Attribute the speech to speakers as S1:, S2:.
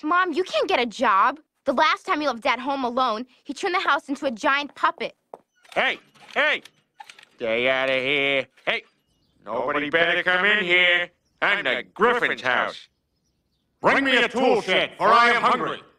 S1: Mom, you can't get a job. The last time he left Dad home alone, he turned the house into a giant puppet.
S2: Hey, hey! Stay out of here. Hey, nobody better come in here. I'm the Griffin's house. Bring me a tool shed, for I am hungry.